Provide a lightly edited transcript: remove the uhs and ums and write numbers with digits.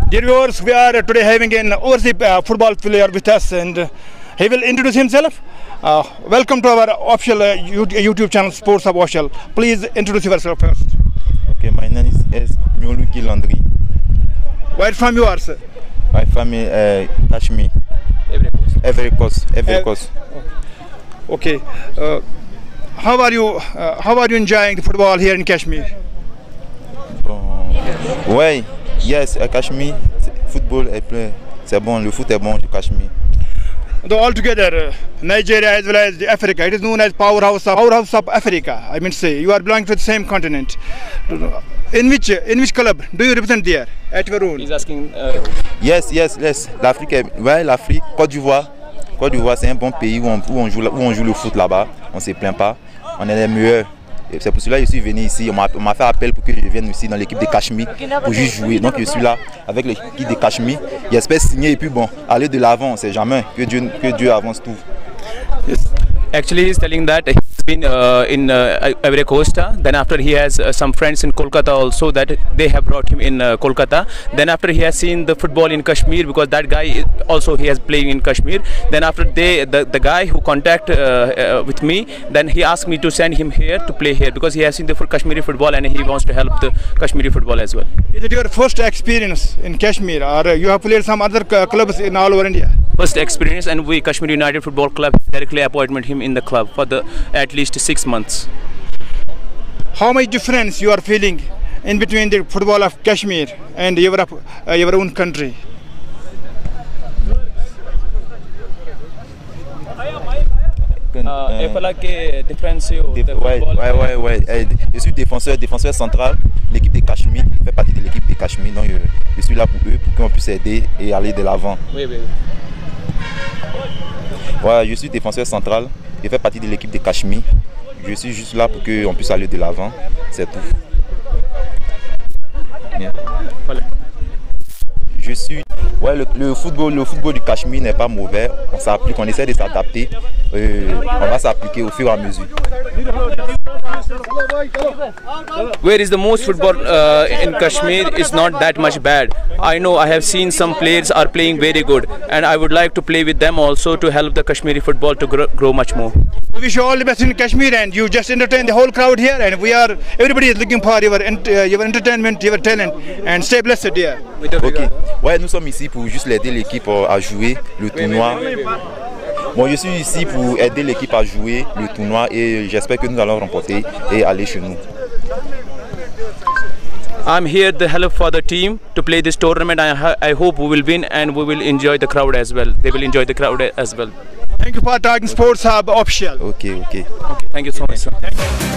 Dear viewers, we are today having an overseas football player with us, and he will introduce himself. Welcome to our official YouTube channel, Sports Hub Official. Please introduce yourself first. Okay, my name is Nyoluki Landry. Where from you are, sir? My family, Kashmir. Every coast. Okay. How are you enjoying the football here in Kashmir? Oui, yes, Kashmir, football c'est bon, le foot est bon au Kashmir. Though altogether, Nigeria as well as Africa, it is known as powerhouse of Africa. I mean, say you are belonging to the same continent. In which club do you represent there at your own? He's asking. Yes. L'Afrique, l'Afrique, Côte d'Ivoire, c'est un bon pays où on joue le foot là-bas. On se plaint pas. On est les meilleurs. C'est pour cela que je suis venu ici. On m'a fait appel pour que je vienne ici dans l'équipe de Kashmir pour juste jouer. Donc je suis là avec l'équipe de Kashmir. J'espère signer et puis bon, aller de l'avant. On ne sait jamais que Dieu avance tout. Yes. Actually, he's telling that he's been in Ivory Coast. Then after he has some friends in Kolkata also, that they have brought him in Kolkata. Then after he has seen the football in Kashmir, because that guy also he has playing in Kashmir. Then after the guy who contact with me, then he asked me to send him here to play here because he has seen the Kashmiri football and he wants to help the Kashmiri football as well. Is it your first experience in Kashmir, or you have played some other clubs in all over India? First experience, and we Kashmir United Football Club directly appointed him in the club for at least 6 months. How much difference you are feeling in between the football of Kashmir and your own country? Ouais. Je suis défenseur central, l'équipe de Kashmir, il fait partie de l'équipe de Kashmir, donc je suis là pour eux, pour qu'on puisse aider et aller de l'avant. Oui. Ouais, je suis défenseur central, je fais partie de l'équipe de Kashmir. Je suis juste là pour qu'on puisse aller de l'avant, c'est tout. Yeah. Voilà. Le football du Cachemire n'est pas mauvais. On essaie de s'adapter. On va s'appliquer au fur et à mesure. Where is the most football in Kashmir is not that much bad. I know I have seen some players are playing very good, and I would like to play with them also to help the Kashmiri football to grow much more. We wish you all the best in Kashmir, and you just entertain the whole crowd here, and everybody is looking for your entertainment, your talent, and stay blessed, dear. Ok. Ouais, nous sommes ici pour juste aider l'équipe à jouer le tournoi. Bon, je suis ici pour aider l'équipe à jouer le tournoi et j'espère que nous allons remporter et aller chez nous. I'm here to help for the team to play this tournament. I hope we will win and we will enjoy the crowd as well. They will enjoy the crowd as well. Thank you for talking Sports Hub Official. Okay. Okay, thank you so much, sir.